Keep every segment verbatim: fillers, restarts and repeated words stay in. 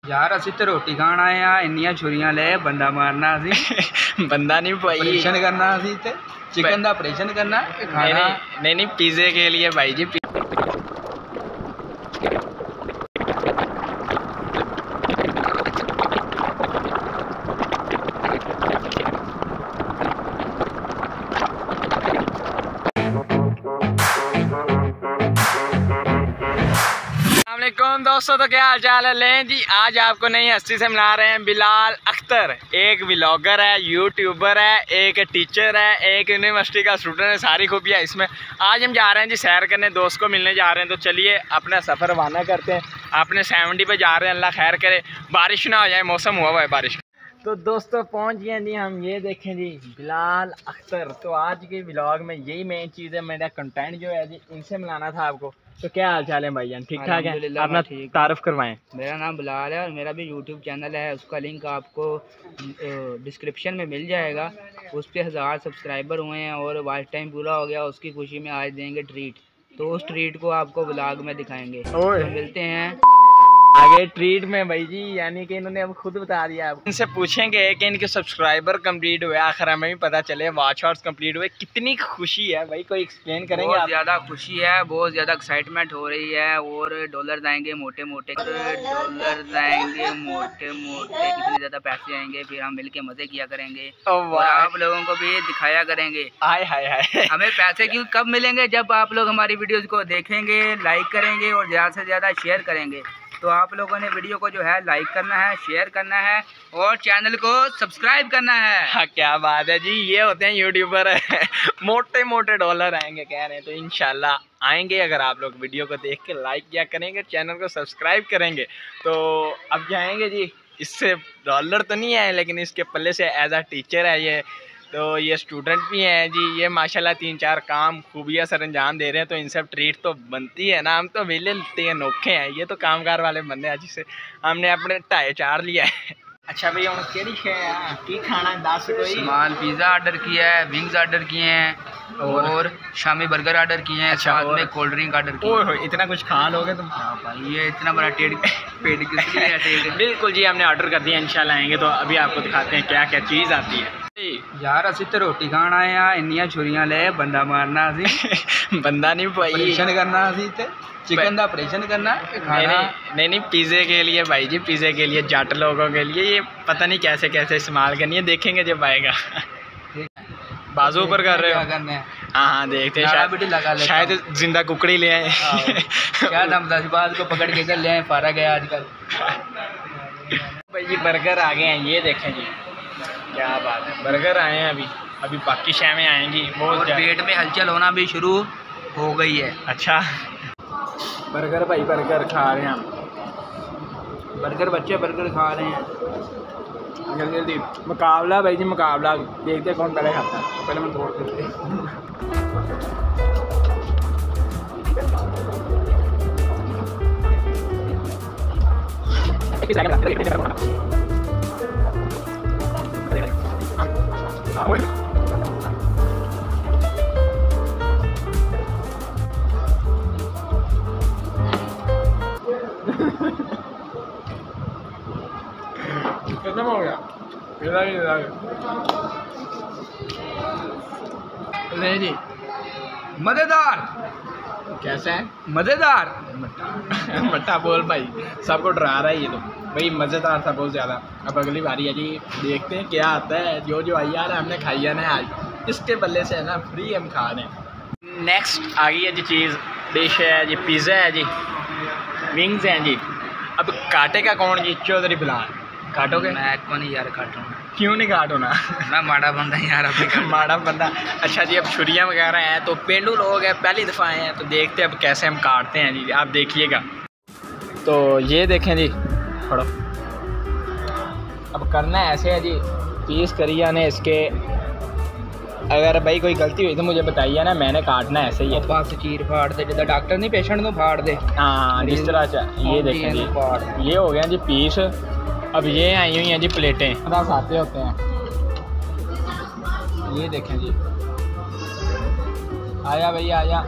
यार असी तो रोटी खान आए हैं, इन्नियां छुरियां ले बंदा मारना असी बंदा नहीं भाई, ऑपरेशन करना असी ते चिकन का ऑपरेशन करना खाना। नहीं नहीं नहीं, नहीं पिज़्ज़े के लिए भाई जी। अस्सलामुअलैकुम दोस्तों, तो क्या हाल चाल है। लें जी, आज आपको नई हस्ती से मिला रहे हैं। बिलाल अख्तर एक व्लॉगर है, यूट्यूबर है, एक टीचर है, एक यूनिवर्सिटी का स्टूडेंट है। सारी खूबियाँ इसमें। आज हम जा रहे हैं जी सैर करने, दोस्त को मिलने जा रहे हैं। तो चलिए अपना सफ़र रवाना करते हैं। अपने सेवेंटी पे जा रहे हैं, अल्लाह खैर करे, बारिश ना हो जाए, मौसम हुआ हुआ है बारिश। तो दोस्तों पहुंच गए जी हम। ये देखें जी बिलाल अख्तर। तो आज के व्लॉग में यही मेन चीज़ है, मेरा कंटेंट जो है जी इनसे मिलाना था आपको। तो क्या हाल चाल है भाईजान, ठीक ठाक है? अपना तारुफ करवाएं। मेरा नाम बिलाल है और मेरा भी यूट्यूब चैनल है, उसका लिंक आपको डिस्क्रिप्शन में मिल जाएगा। उस पर हज़ार सब्सक्राइबर हुए हैं और वॉच टाइम पूरा हो गया। उसकी खुशी में आज देंगे ट्रीट, तो उस ट्रीट को आपको व्लॉग में दिखाएंगे। तो मिलते हैं आगे ट्रीट में भाई जी, यानी कि इन्होंने अब खुद बता दिया। अब इनसे पूछेंगे कि इनके सब्सक्राइबर कंप्लीट हुए, आखिर हमें भी पता चले वॉच आवर्स कंप्लीट हुए। कितनी खुशी है भाई, कोई एक्सप्लेन करेंगे? बहुत ज़्यादा खुशी है, बहुत ज़्यादा एक्साइटमेंट हो रही है। और डॉलर आएंगे मोटे मोटे, डॉलर आएंगे मोटे मोटे, कितने ज़्यादा पैसे आएंगे, फिर हम मिल के मज़े किया करेंगे और आप लोगों को भी दिखाया करेंगे। हाय हाय हाय। हमें पैसे क्यों कब मिलेंगे? जब आप लोग हमारी वीडियोज़ को देखेंगे, लाइक करेंगे और ज़्यादा से ज़्यादा शेयर करेंगे। तो आप लोगों ने वीडियो को जो है लाइक करना है, शेयर करना है और चैनल को सब्सक्राइब करना है। हाँ क्या बात है जी, ये होते हैं यूट्यूबर। मोटे मोटे डॉलर आएंगे कह रहे हैं, तो इंशाल्लाह आएंगे अगर आप लोग वीडियो को देख के लाइक किया करेंगे, चैनल को सब्सक्राइब करेंगे। तो अब जाएंगे जी, इससे डॉलर तो नहीं आए लेकिन इसके पल्ले से एज आ टीचर है ये, तो ये स्टूडेंट भी हैं जी। ये माशाल्लाह तीन चार काम खूबियाँ सर अंजाम दे रहे हैं, तो इन सब ट्रीट तो बनती है ना। हम तो वेले लेते हैं, नोखे हैं, ये तो कामगार वाले बंदे हैं जिससे हमने अपने ढाई चार लिया है। अच्छा भैया हम केड़ी की खाना दस कोई सामान पिज़्ज़ा ऑर्डर किया है, विंग्स ऑर्डर किए हैं और शामी बर्गर ऑर्डर किए हैं। अच्छा, साथ में कोल्ड ड्रिंक ऑर्डर की है। इतना कुछ खा लोगे तुम? हाँ भाई, ये इतना बड़ा टेढ़ पेट किस लिए है टेढ़? बिल्कुल जी, हमने ऑर्डर कर दिया, इंशाल्लाह आएंगे। तो अभी आपको दिखाते हैं क्या क्या चीज़ आती है। यार असी तो रोटी खान आए हैं, इन्नियां छुरियां ले बंदा मारना असी बंदा नहीं भाई, ऑपरेशन करना असी ते चिकन का ऑपरेशन करना खाना। नहीं नहीं, नहीं पिज़्ज़े के लिए भाई जी, पिज़्ज़े के लिए जट लोगों के लिए। ये पता नहीं कैसे कैसे इस्तेमाल करनी है, देखेंगे जब आएगा। बाजू ऊपर कर रहे हो? हाँ हाँ देखते हैं, शायद शायद जिंदा कुकड़ी ले आए। शायद हम दस बात को पकड़ के चल ले आए, फारा गया आजकल। भाई जी बर्गर आ गए हैं, ये देखें जी क्या बात है, बर्गर आए हैं। अभी अभी बाकी शैमें आएंगी। बहुत और पेट में हलचल होना भी शुरू हो गई है। अच्छा बर्गर भाई, बर्गर खा रहे हैं हम। बर्गर बच्चे बर्गर खा रहे हैं जल्दी जल्दी। मुकाबला भाई जी, मुकाबला देखते कौन पहले खाता है। पहले मैं तोड़ देते खत्म हो गया। नहीं जी, मज़ेदार। कैसा है? मज़ेदार। मट्टा बोल भाई, सबको डरा रहा है ये तो। भाई मज़ेदार था बहुत ज़्यादा। अब अगली बारी है जी, देखते हैं क्या आता है। जो जो आई यार हमने खाई है ना आज, इसके बल्ले से है ना फ्री हम खा रहे हैं। नेक्स्ट आ गई है जी चीज़, डिश है जी, पिज़्ज़ा है जी, विंग्स हैं जी। अब काटेगा कौन जी? चौधरी बिलाल काटोगे? मैं को नहीं यार काटूंगा। क्यों नहीं काटो ना? मैं माड़ा बंदा यार, अपने माड़ा बंदा। अच्छा जी, अब छुरियाँ वगैरह हैं, तो पेंडू लोग हैं, पहली दफ़ा आए हैं, तो देखते हैं अब कैसे हम काटते हैं जी, आप देखिएगा। तो ये देखें जी, पढ़ो। अब करना है ऐसे है जी, पीस करिए ने इसके। अगर भाई कोई गलती हुई तो मुझे बताइए ना, मैंने काटना है ऐसे ही है। बस चीर फाड़ दे, जिदा डॉक्टर नहीं पेशेंट को फाड़ दे। हाँ जिस तरह। ये देखें जी, ये हो गया जी पीस। अब ये आई हुई हैं जी प्लेटें, दस आते होते हैं। ये देखें जी, आया भैया आया।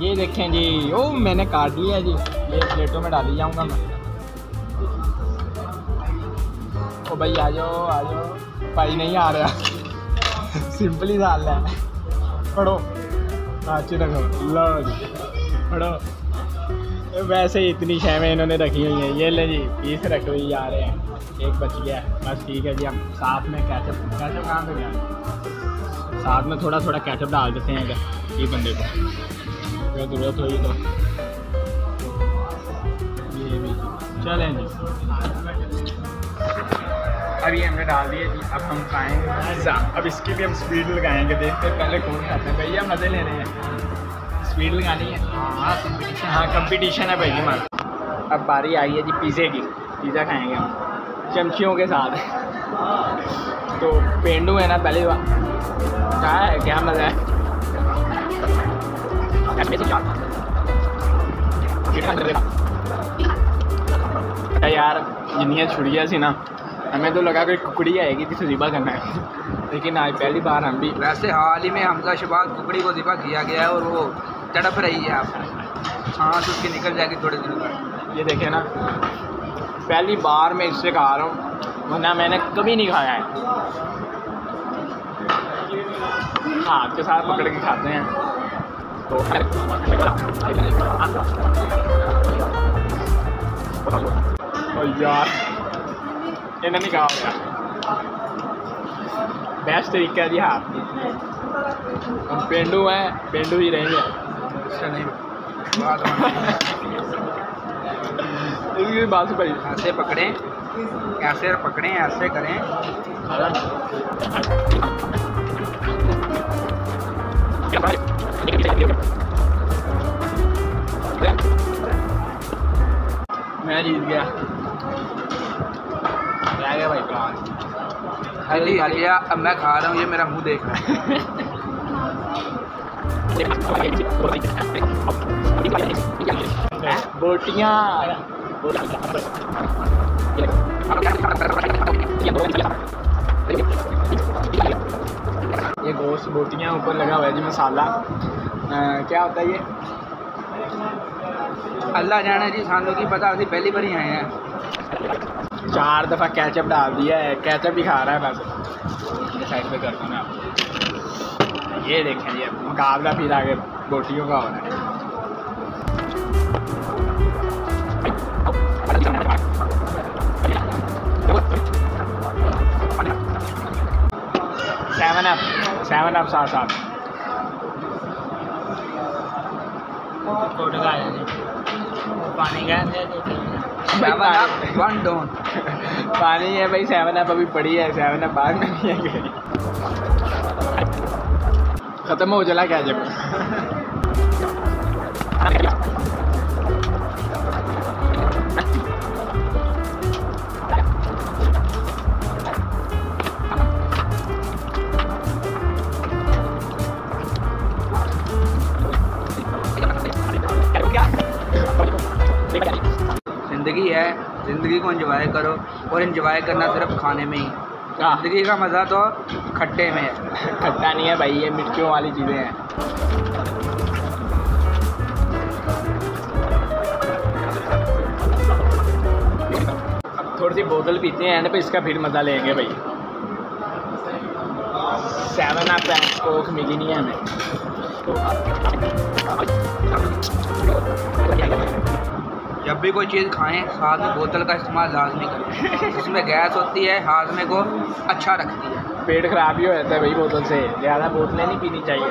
ये देखें जी, ओ मैंने काट लिया जी, ये प्लेटों में डाली जाऊंगा मैं। ओ भाई आ जाओ आ जाओ, भाई नहीं आ रहा। सिंपल ही डाल है, पढ़ो अच्छी रखो, लो जी पढ़ो। वैसे ही इतनी शैवें इन्होंने रखी हुई हैं। ये ले जी पीस रख हुई जा रहे हैं, एक बच गया है बस, ठीक है जी। हम साथ में कैचअप कैचअप कहाँ पे गया, साथ में थोड़ा थोड़ा कैचअप डाल देते हैं अगर ये बंदे को जरूरत हुई तो। ये भी चलें जी, अब ये हमने डाल दिए जी। अब हम खाएंगे, अब इसकी भी हम स्पीड लगाएंगे, देखते हैं पहले कौन खाते हैं। भैया मज़े ले रहे हैं, स्पीड लगानी है। हाँ कंपटीशन, हाँ कंपटीशन है भाई हमारा। अब बारी आई है जी पिज़्ज़े की, पिज़्ज़ा खाएंगे हम चमचियों के साथ। तो पेंडू है ना पहली बार, क्या है क्या मज़ा है यार। जिन्नियाँ छुड़िया सी ना, हमें तो लगा कोई कुकड़ी आएगी जिसे ज़िबा करना है, लेकिन आज पहली बार हम भी। वैसे हाल ही में हमजा शबाज कुकड़ी को ज़िबा किया गया है और वो तड़प रही है। आप हाँ तो उसकी निकल जाएगी थोड़े दिनों बाद। ये देखे ना, पहली बार मैं इससे खा रहा हूँ, वरना मैंने कभी नहीं खाया है। हाथ के साथ पकड़ के खाते हैं तो और यार इन्हें नहीं कहा गया, बेस्ट तरीका है जी। हाँ हम पेंडू हैं, पेंडू ही रहेंगे। चलें इसकी बात से भाई ऐसे पकड़ें, ऐसे पकड़ें, ऐसे करें। मैं जीत गया, रह गया भाई प्लान। हल्दी खा लिया, अब मैं खा रहा हूँ, ये मेरा मुंह देख रहा है। बोटियाँ ये गोश्त बोटियाँ ऊपर लगा हुआ है जी मसाला। आ, क्या होता है ये? अल्लाह जाने जी, सानों की पता, अभी पहली बार ही आए हैं। चार दफ़ा कैचअप डाल दिया है, कैचअप ही खा रहा है बस। ये साइड पे करता हूँ मैं आपको। ये देखें ये मुकाबला फिर आगे बोटियों का हो रहा है। सेवन अप, सेवन अप साथ साथ पानी का वन डोन पानी है भाई। सेवन अप अभी पड़ी है, सेवन अप बाद में नहीं है, ख़त्म हो चला क्या जब। ज़िंदगी है, ज़िंदगी को एंजॉय करो, और एंजॉय करना सिर्फ खाने में ही। ज़िंदगी का मज़ा तो खट्टे में है। खट्टा नहीं है भाई, ये मिर्चियों वाली चीज़ें हैं। अब थोड़ी सी बोतल पीते हैं एंड पे, इसका फिर मज़ा लेंगे भाई। सेवन अप है, कोक मिली नहीं है हमें। जब भी कोई चीज़ खाएं, साथ में बोतल का इस्तेमाल लाजमी करें। उसमें गैस होती है, हाजमे को अच्छा रखती है। पेट ख़राब ही हो जाता है भाई बोतल से, ज़्यादा बोतलें नहीं पीनी चाहिए।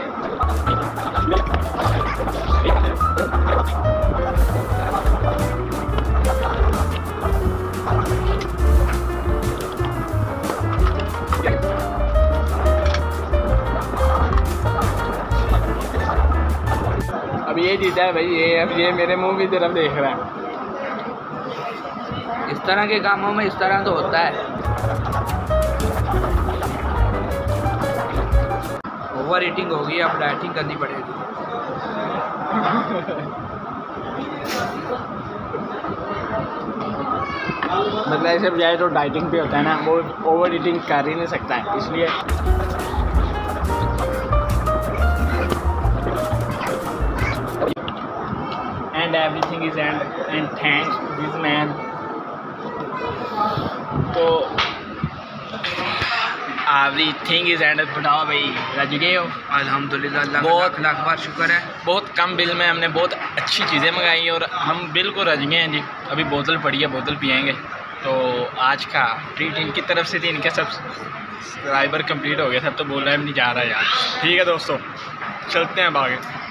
अब ये जीता है भाई, ये अब ये मेरे मुंह की तरफ देख रहा है। इस तरह के कामों में इस तरह तो होता है। ओवर ईटिंग होगी, अब डाइटिंग करनी पड़ेगी। मतलब ऐसे बजाय जो डाइटिंग पे होता है ना, वो ओवर ईटिंग कर ही नहीं सकता है, इसलिए and everything is end end thanks this man. तो एवरीथिंग इज एंड। बताओ भाई रज गए हो? अल्हम्दुलिल्लाह, अल्लाह का बहुत- लाख लाख बार शुक्र है। बहुत कम बिल में हमने बहुत अच्छी चीज़ें मंगाई और हम बिल्कुल रज गए हैं जी। अभी बोतल पड़ी है, बोतल पियेंगे। तो आज का ट्रीट इनकी तरफ से थी, इनके सब्सक्राइबर कंप्लीट हो गया था, तो बोल रहा है नहीं जा रहा यार। ठीक है दोस्तों, चलते हैं अब आगे।